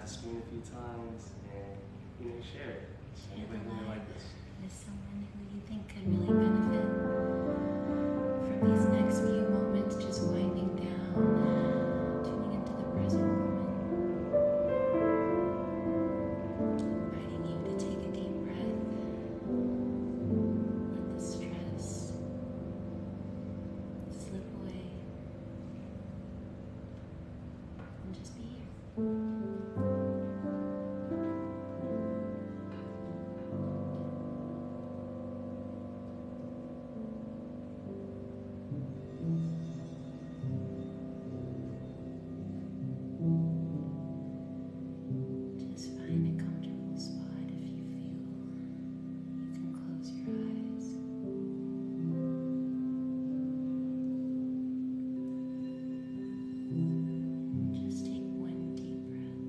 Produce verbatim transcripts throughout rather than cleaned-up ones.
screen a few times and, you know, share it. So Share the anybody really live like this. with someone who you think could really benefit from these next few moments, just winding down, tuning into the present moment, inviting you to take a deep breath, let the stress slip away, and just be here. Just find a comfortable spot if you feel you can close your eyes. Just take one deep breath.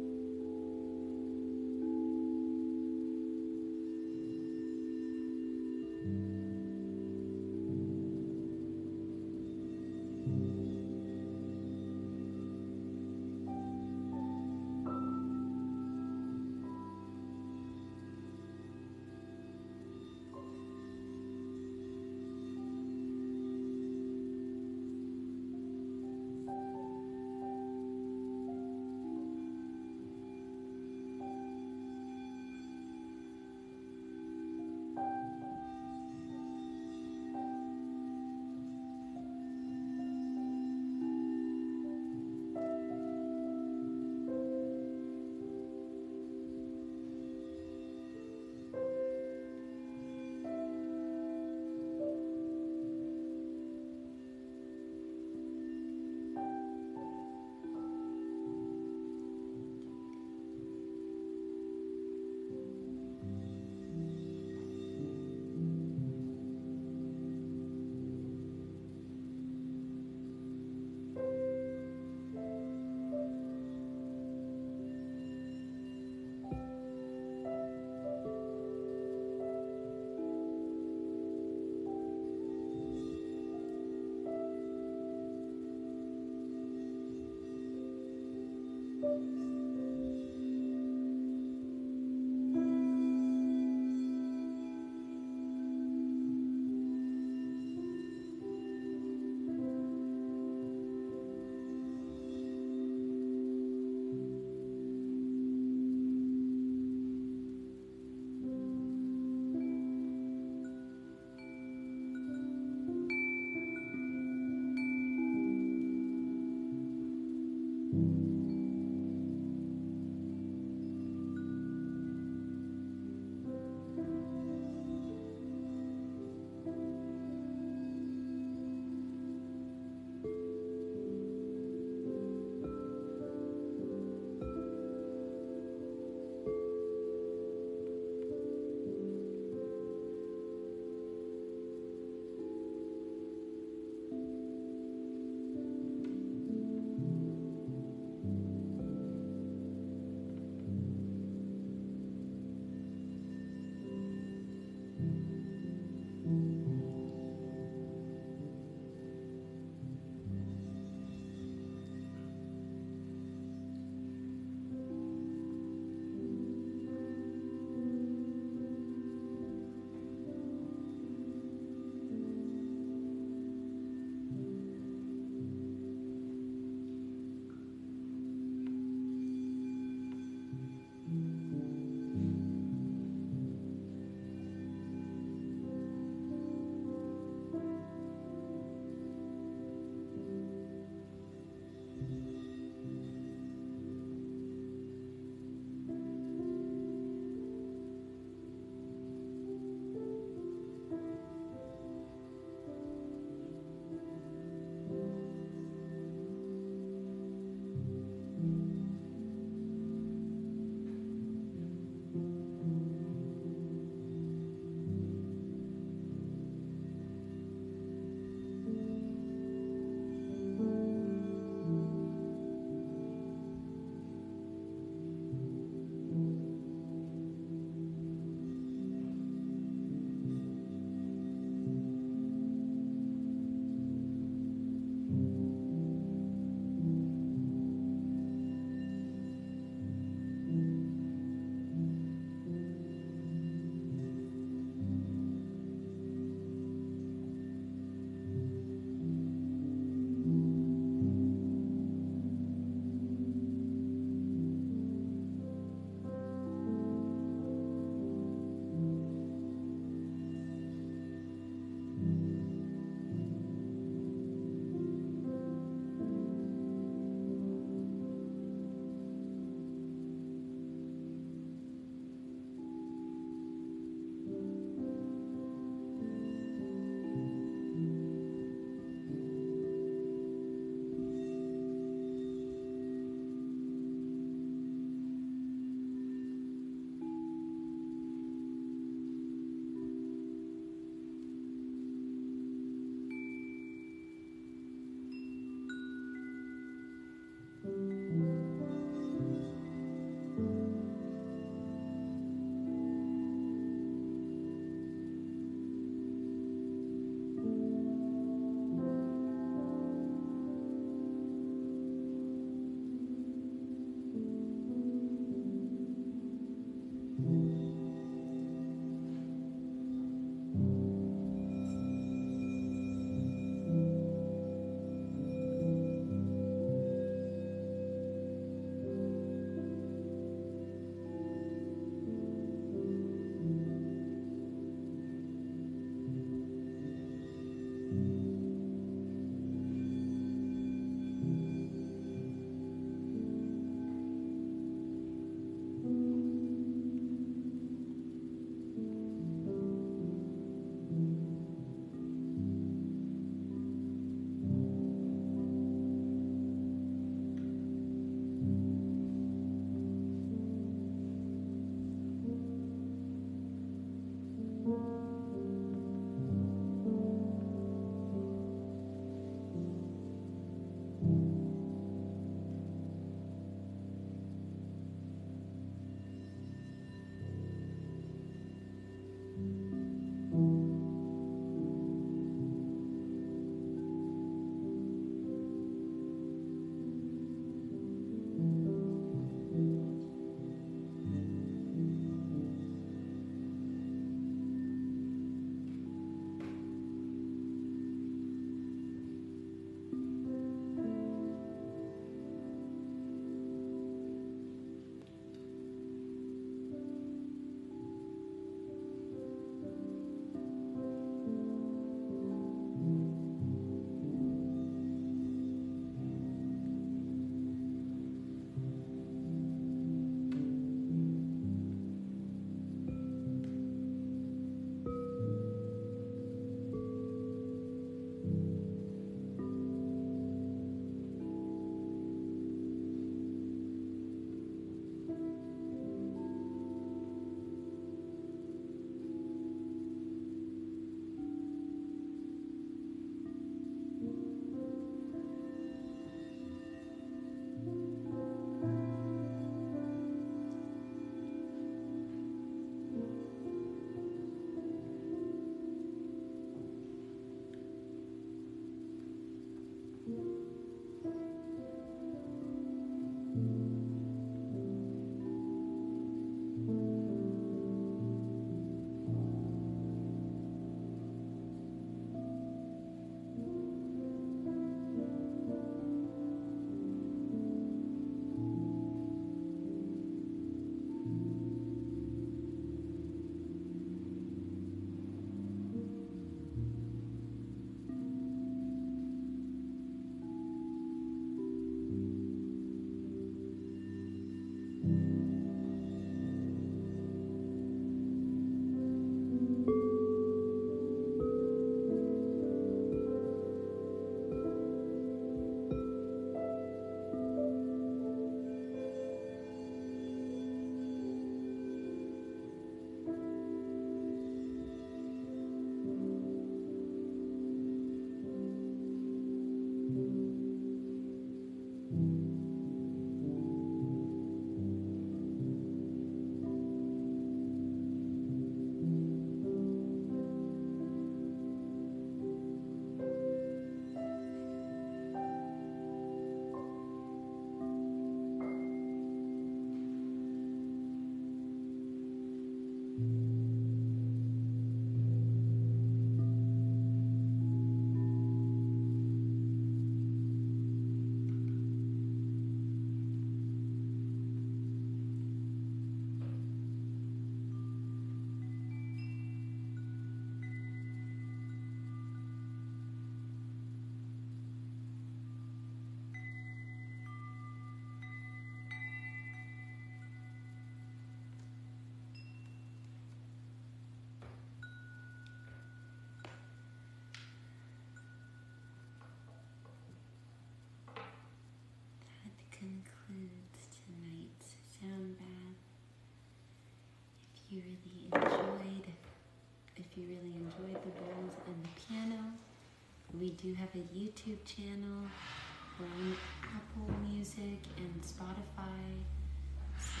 do have a YouTube channel. We're on Apple Music and Spotify. So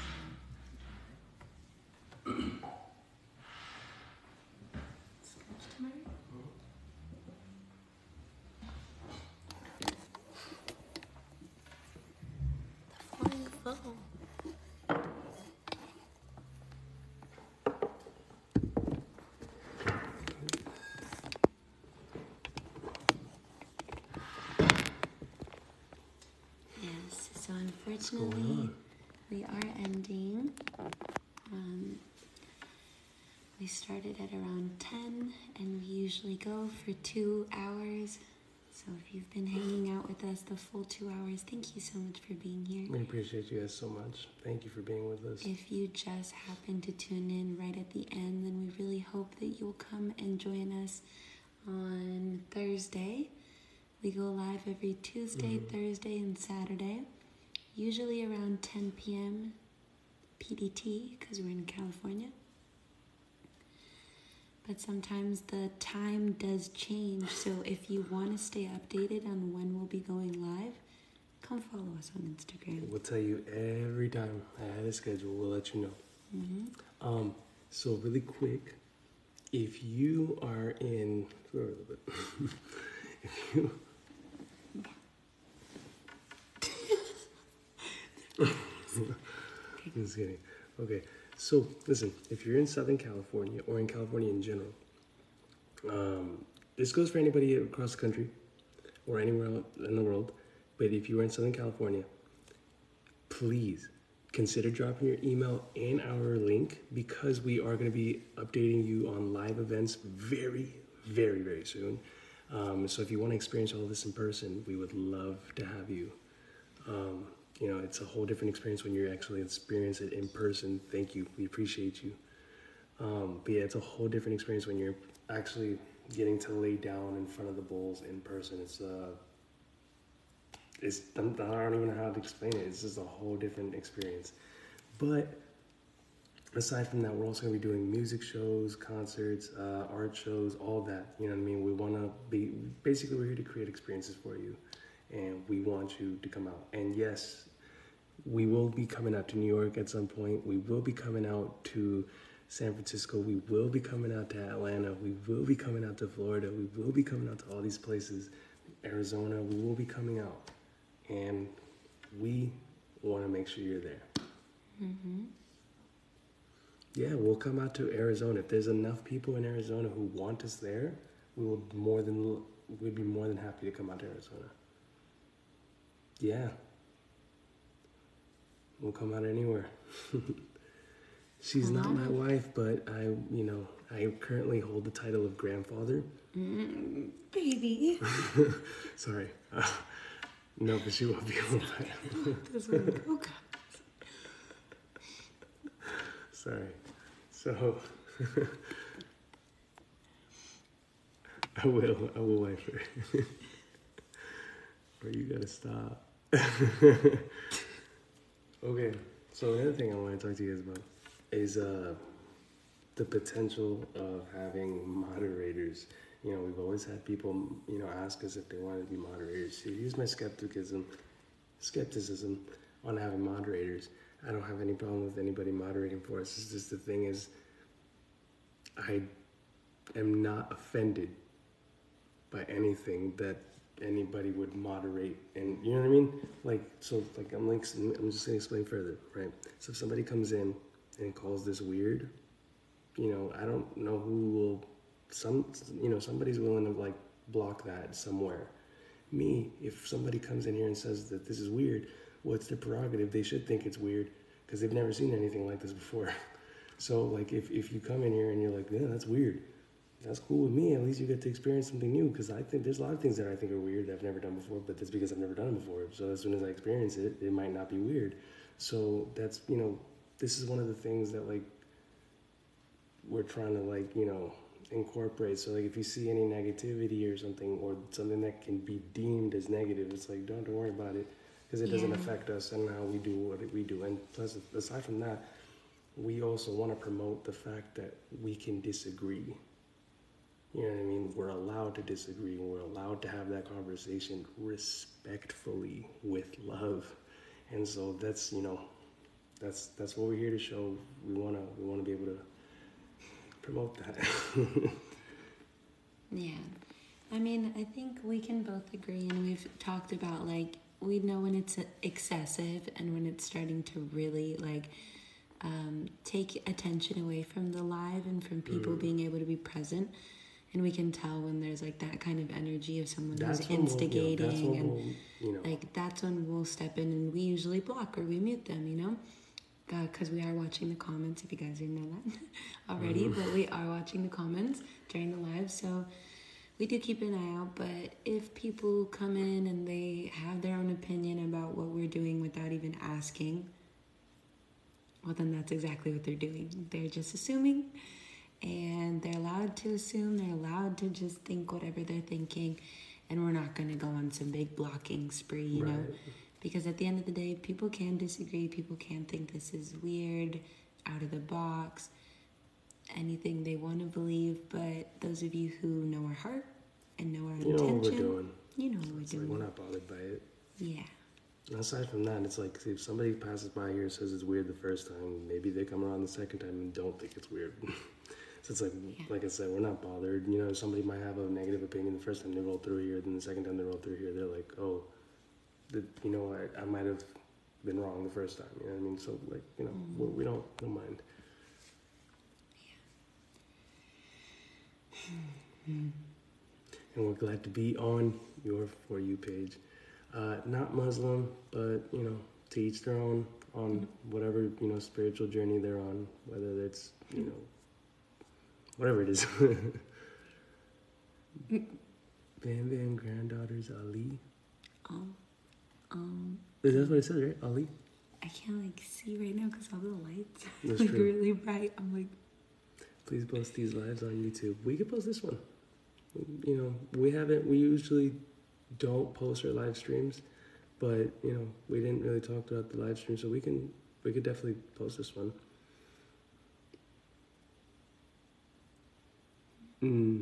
Scratch tomorrow? The floor is full. Yes, so unfortunately we are ending. Um, we started at around ten and we usually go for two hours. So if you've been hanging out with us the full two hours, thank you so much for being here. We appreciate you guys so much. Thank you for being with us. If you just happen to tune in right at the end, then we really hope that you'll come and join us on Thursday. We go live every Tuesday, mm-hmm. Thursday, and Saturday, usually around ten p m P D T, because we're in California. But sometimes the time does change, so if you want to stay updated on when we'll be going live, come follow us on Instagram. We'll tell you every time ahead of schedule. We'll let you know. Mm-hmm. Um, so really quick, if you are in, sorry, a little bit. if you, just kidding. Okay, so listen, if you're in Southern California or in California in general, um, this goes for anybody across the country or anywhere in the world, but if you are in Southern California, please consider dropping your email and our link, because we are going to be updating you on live events very, very, very soon. Um, so if you want to experience all of this in person, we would love to have you. Um, You know, it's a whole different experience when you actually experience it in person. Thank you. We appreciate you. Um, but yeah, it's a whole different experience when you're actually getting to lay down in front of the bulls in person. It's, uh, it's, I don't even know how to explain it. It's just a whole different experience. But aside from that, we're also going to be doing music shows, concerts, uh, art shows, all that. You know what I mean? We want to be, basically we're here to create experiences for you. And we want you to come out. And yes, we will be coming out to New York at some point. We will be coming out to San Francisco. We will be coming out to Atlanta. We will be coming out to Florida. We will be coming out to all these places. Arizona, we will be coming out. And we want to make sure you're there. Mm-hmm. Yeah, we'll come out to Arizona. If there's enough people in Arizona who want us there, we will more than, we'd be more than happy to come out to Arizona. Yeah. We'll come out anywhere. She's not my wife, but I, you know, I currently hold the title of grandfather. Mm, baby. Sorry. Uh, no, but she won't be able to. This one go, guys. Sorry. So, I will, I will wife her. Or you gotta stop. Okay, so another thing I want to talk to you guys about is uh, the potential of having moderators. You know, we've always had people, you know, ask us if they wanted to be moderators. So here's my skepticism, skepticism on having moderators. I don't have any problem with anybody moderating for us. It's just the thing is, I am not offended by anything that anybody would moderate, and you know what I mean? Like, so like I'm like I'm just gonna explain further, right? So if somebody comes in and calls this weird, you know, I don't know who will, some, you know, somebody's willing to like block that somewhere. Me, if somebody comes in here and says that this is weird, well, it's their prerogative. They should think it's weird because they've never seen anything like this before. So like if, if you come in here and you're like, yeah, that's weird, that's cool with me. At least you get to experience something new, because I think there's a lot of things that I think are weird that I've never done before, but that's because I've never done it before. So as soon as I experience it, it might not be weird. So that's, you know, this is one of the things that like we're trying to like, you know, incorporate. So like if you see any negativity or something, or something that can be deemed as negative, it's like, don't, don't worry about it, because it doesn't yeah. affect us and how we do what we do. And plus, aside from that, we also want to promote the fact that we can disagree. You know what I mean? We're allowed to disagree, and we're allowed to have that conversation respectfully with love. And so that's, you know, that's that's what we're here to show. We wanna we wanna be able to promote that. Yeah. I mean, I think we can both agree, and we've talked about, like, we know when it's excessive and when it's starting to really, like, um, take attention away from the live and from people mm. being able to be present. And we can tell when there's, like, that kind of energy of someone that's who's instigating. We'll, you know, and, we'll, you know. like, that's when we'll step in, and we usually block or we mute them, you know? Because uh, we are watching the comments, if you guys didn't know that already. Mm-hmm. But we are watching the comments during the live, so we do keep an eye out. But if people come in and they have their own opinion about what we're doing without even asking, well, then that's exactly what they're doing. They're just assuming. And they're allowed to assume, they're allowed to just think whatever they're thinking, and we're not going to go on some big blocking spree, you right. know, because at the end of the day, people can disagree, people can think this is weird, out of the box, anything they want to believe, but those of you who know our heart and know our you intention, know what we're doing. You know what we're it's doing. Like we're not bothered by it. Yeah. And aside from that, it's like, if somebody passes by here and says it's weird the first time, maybe they come around the second time and don't think it's weird. So it's like, yeah. like I said, we're not bothered. You know, somebody might have a negative opinion the first time they roll through here, then the second time they roll through here, they're like, oh, the, you know, I, I might have been wrong the first time. You know what I mean? So, like, you know, mm. we, we don't, don't mind. Yeah. Mm. And we're glad to be on your For You page. Uh, not Muslim, but, you know, to each their own on whatever, you know, spiritual journey they're on, whether it's, you know, whatever it is. Bam Bam granddaughters Ali. Um, um. Is that what it says, right? Ali? I can't, like, see right now because all the lights are That's like true. really bright. I'm like. Please post these lives on YouTube. We could post this one. You know, we haven't, we usually don't post our live streams, but, you know, we didn't really talk about the live stream, so we can, we could definitely post this one. Mm.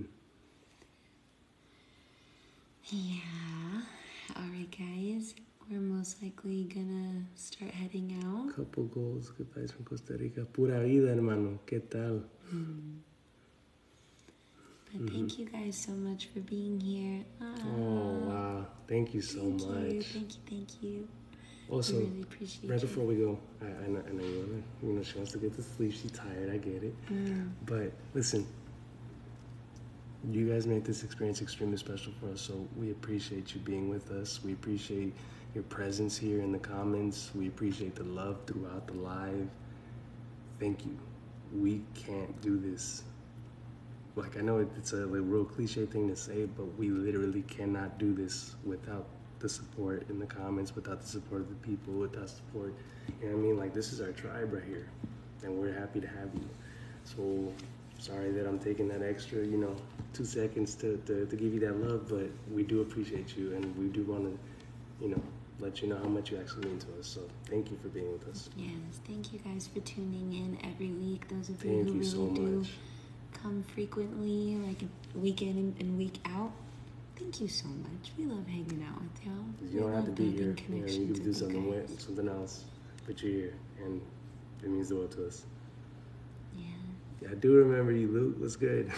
Yeah. All right, guys. We're most likely gonna start heading out. Couple goals. Goodbyes from Costa Rica. Pura vida, hermano. ¿Qué tal? Mm. But mm-hmm. thank you guys so much for being here. Ah, oh, wow. Thank you so thank much. You, thank you, thank you. Also, really appreciate right you. before we go, I, I, know, I know you want to, you know, she wants to get to sleep. She's tired. I get it. Mm. But listen, you guys made this experience extremely special for us, so we appreciate you being with us. We appreciate your presence here in the comments. We appreciate the love throughout the live. Thank you. We can't do this. Like, I know it's a like, real cliche thing to say, but we literally cannot do this without the support in the comments, without the support of the people, without support. You know what I mean? Like, this is our tribe right here, and we're happy to have you. So, sorry that I'm taking that extra, you know, two seconds to, to, to give you that love, but we do appreciate you, and we do want to, you know, let you know how much you actually mean to us. So thank you for being with us. Yes, thank you guys for tuning in every week. Those of you thank who you really so do much. come frequently, like week in and week out. Thank you so much. We love hanging out with y'all. You don't we have to be here. You know, you can do with something with something else, but you're here, and it means the world to us. Yeah. I do remember you, Luke. What's good?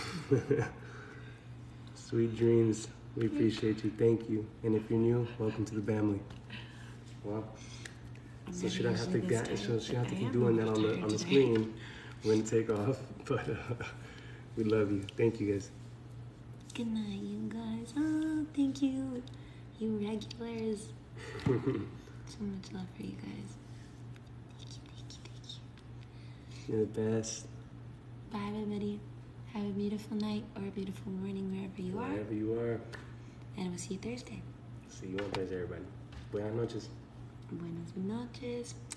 Sweet dreams. We appreciate you. Thank you. And if you're new, welcome to the family. Well, I'm so she don't have to get, tired, so she don't have to I keep am doing that on the on the today. screen when to take off. But uh, we love you. Thank you, guys. Good night, you guys. Oh, thank you, you regulars. So much love for you guys. Thank you, thank you, thank you. You're the best. Bye, everybody. Have a beautiful night or a beautiful morning wherever you are. Wherever you are. And we'll see you Thursday. See you on Thursday, everybody. Buenas noches. Buenas noches.